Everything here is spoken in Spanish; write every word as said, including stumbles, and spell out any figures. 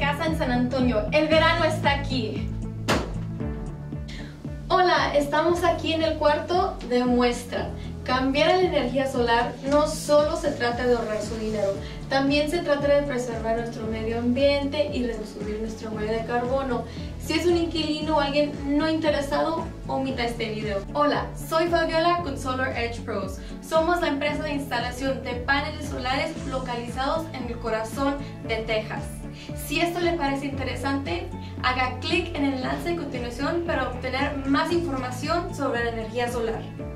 casa en San Antonio. El verano está aquí. Hola, estamos aquí en el cuarto de muestra. Cambiar a la energía solar no solo se trata de ahorrar su dinero, también se trata de preservar nuestro medio ambiente y reducir nuestra huella de carbono. Si es un inquilino o alguien no interesado, omita este video. Hola, soy Fabiola con Solar Edge Pros. Somos la empresa de instalación de paneles solares localizados en el corazón de Texas. Si esto le parece interesante, haga clic en el enlace a continuación para obtener más información sobre la energía solar.